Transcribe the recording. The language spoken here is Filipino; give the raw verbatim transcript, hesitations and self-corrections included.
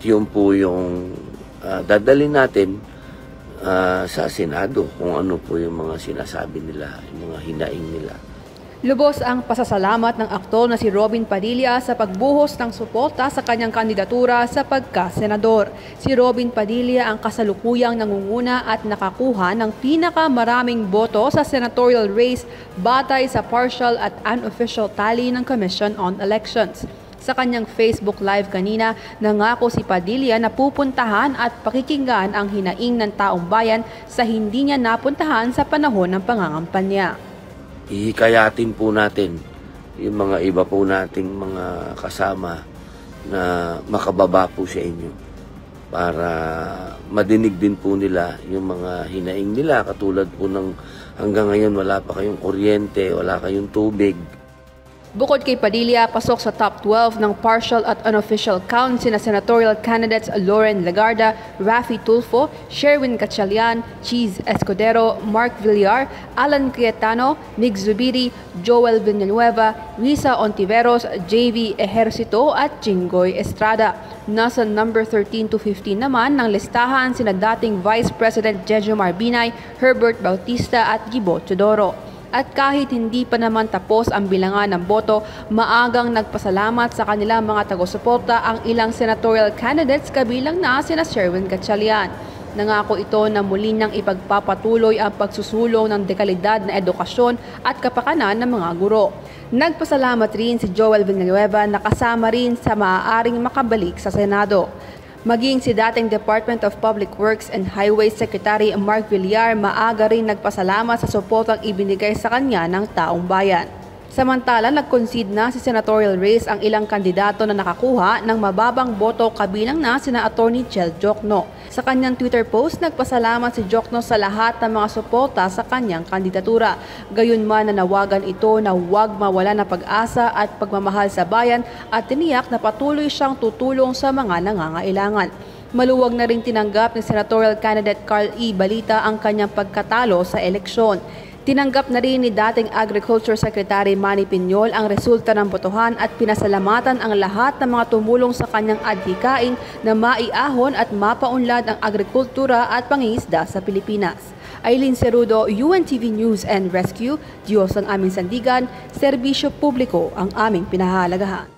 yun po yung uh, dadalhin natin uh, sa Senado kung ano po yung mga sinasabi nila, yung mga hinaing nila. Lubos ang pasasalamat ng aktor na si Robin Padilla sa pagbuhos ng suporta sa kanyang kandidatura sa pagka-senador. Si Robin Padilla ang kasalukuyang nangunguna at nakakuha ng pinakamaraming boto sa senatorial race batay sa partial at unofficial tally ng Commission on Elections. Sa kanyang Facebook Live kanina, nangako si Padilla na pupuntahan at pakikinggan ang hinaing ng taong bayan sa hindi niya napuntahan sa panahon ng pangangampanya. Ihikayatin po natin yung mga iba po nating mga kasama na makababa po sa inyo para madinig din po nila yung mga hinaing nila, katulad po ng hanggang ngayon wala pa kayong kuryente, wala kayong tubig. Bukod kay Padilla, pasok sa top twelve ng partial at unofficial count sina senatorial candidates Loren Legarda, Raffy Tulfo, Sherwin Gatchalian, Cheese Escudero, Mark Villar, Alan Cayetano, Mig Zubiri, Joel Villanueva, Risa Ontiveros, J V Ejercito at Jinggoy Estrada. Nasa number thirteen to fifteen naman ng listahan sina dating Vice President Jejomar Binay, Herbert Bautista at Gibo Teodoro. At kahit hindi pa naman tapos ang bilangan ng boto, maagang nagpasalamat sa kanilang mga tago-suporta ang ilang senatorial candidates kabilang na sina Sherwin Gatchalian. Nangako ito na muli nang ipagpapatuloy ang pagsusulong ng dekalidad na edukasyon at kapakanan ng mga guro. Nagpasalamat rin si Joel Villanueva na kasama rin sa maaaring makabalik sa Senado. Maging si dating Department of Public Works and Highways Secretary Mark Villar maaga rin nagpasalamat sa suportang ibinigay sa kanya ng taong bayan. Samantala, nag-concede na si senatorial race ang ilang kandidato na nakakuha ng mababang boto kabilang na sina Attorney Chel Jokno. Sa kanyang Twitter post, nagpasalamat si Jokno sa lahat ng mga suporta sa kanyang kandidatura. Gayunman nanawagan ito na huwag mawala na pag-asa at pagmamahal sa bayan at tiniyak na patuloy siyang tutulong sa mga nangangailangan. Maluwag na rin tinanggap ni senatorial candidate Carl E. Balita ang kanyang pagkatalo sa eleksyon. Tinanggap na rin ni dating Agriculture Secretary Manny Piñol ang resulta ng botohan at pinasalamatan ang lahat ng mga tumulong sa kanyang adhikain na maiahon at mapaunlad ang agrikultura at pangingisda sa Pilipinas. Aileen Cerudo, U N T V News and Rescue, Diyos ang aming sandigan, serbisyo publiko ang aming pinahahalagahan.